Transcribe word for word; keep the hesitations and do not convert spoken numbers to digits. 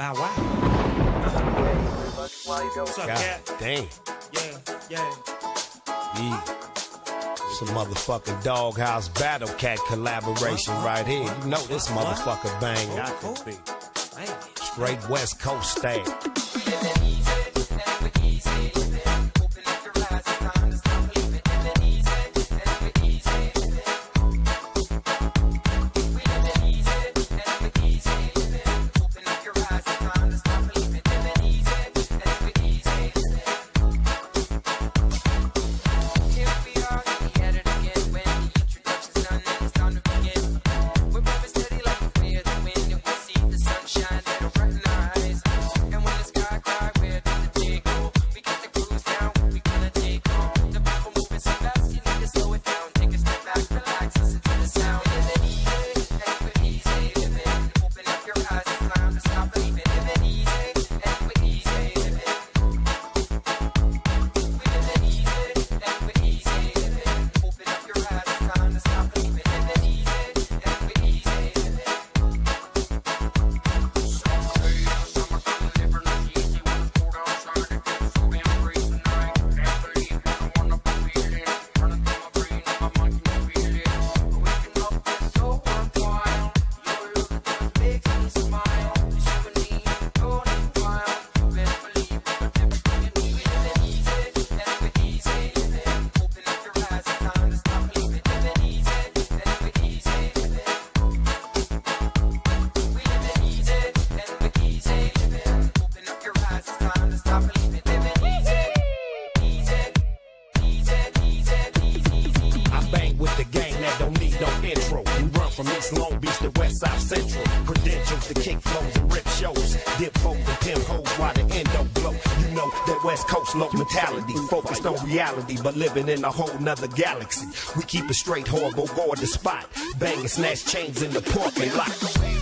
Bow Wow. What's up, God Cat? damn. Yeah, yeah. Yeah. Some motherfucking Doghouse Battle Cat collaboration right here. You know this motherfucker bang. I can be. Straight West Coast style. From East Long Beach to West South Central, credentials to kick flows and rip shows, dip foes and pimp hoes while the endo blow. You know that West Coast low mentality, focused on reality, but living in a whole nother galaxy. We keep a straight horrible, guard the spot, bang and snatch chains in the parking lot.